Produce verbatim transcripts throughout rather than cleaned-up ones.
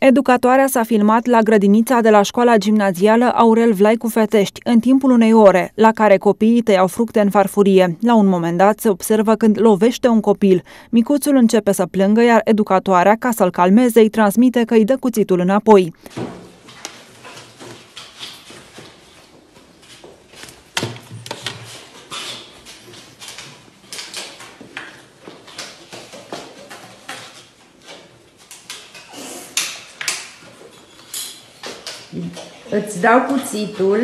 Educatoarea s-a filmat la grădinița de la școala gimnazială Aurel Vlaicu Fetești, în timpul unei ore, la care copiii tăiau fructe în farfurie. La un moment dat se observă când lovește un copil. Micuțul începe să plângă, iar educatoarea, ca să-l calmeze, îi transmite că îi dă cuțitul înapoi. Îți dau cuțitul.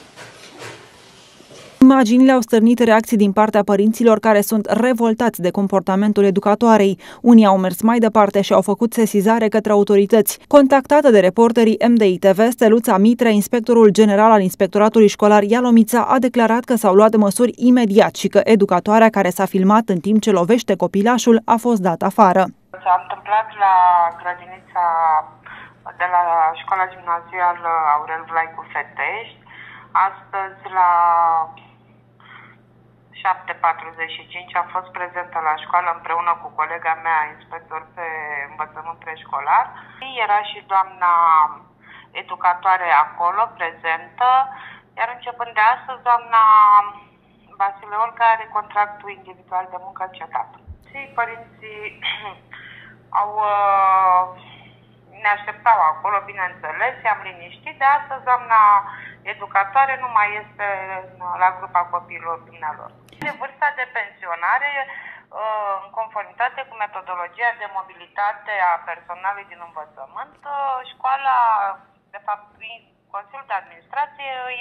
Imaginile au stârnit reacții din partea părinților care sunt revoltați de comportamentul educatoarei. Unii au mers mai departe și au făcut sesizare către autorități. Contactată de reporterii M D I T V, Steluța Mitre, inspectorul general al Inspectoratului Școlar Ialomița, a declarat că s-au luat măsuri imediat și că educatoarea care s-a filmat în timp ce lovește copilașul a fost dat afară. S-a întâmplat la grădinița de la școala gimnazială Aurel Vlaicu Fetești, astăzi la șapte patruzeci și cinci am fost prezentă la școală împreună cu colega mea, inspector pe învățământ preșcolar. Era și doamna educatoare acolo, prezentă, iar începând de astăzi, doamna Vasile Olga are contractul individual de muncă încetat. Și părinții au... ne așteptau acolo, bineînțeles, i-am liniștit. De astăzi, doamna educatoare nu mai este la grupa copiilor dumnealor. De vârsta de pensionare, în conformitate cu metodologia de mobilitate a personalului din învățământ, școala, de fapt, Consiliul de Administrație îi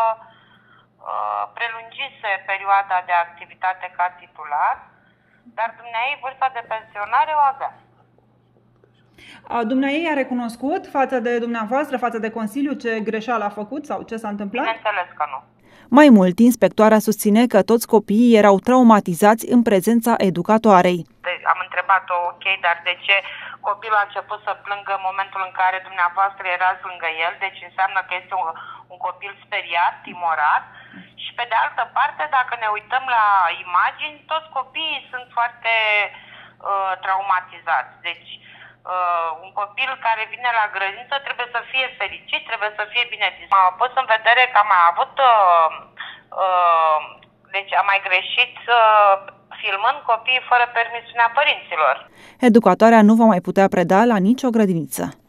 prelungise perioada de activitate ca titular, dar dumneai vârsta de pensionare o avea. Dumneaei a recunoscut față de dumneavoastră, față de Consiliu, ce greșeală a făcut sau ce s-a întâmplat? Bineînțeles că nu. Mai mult, inspectoarea susține că toți copiii erau traumatizați în prezența educatoarei. Am întrebat-o, ok, dar de ce copilul a început să plângă în momentul în care dumneavoastră erați lângă el? Deci înseamnă că este un, un copil speriat, timorat. Și pe de altă parte, dacă ne uităm la imagini, toți copiii sunt foarte uh, traumatizați. Deci, Uh, un copil care vine la grădiniță trebuie să fie fericit, trebuie să fie bine dispus. Am pus în vedere că am mai avut, uh, uh, deci am mai greșit uh, filmând copiii fără permisiunea părinților. Educatoarea nu va mai putea preda la nicio grădiniță.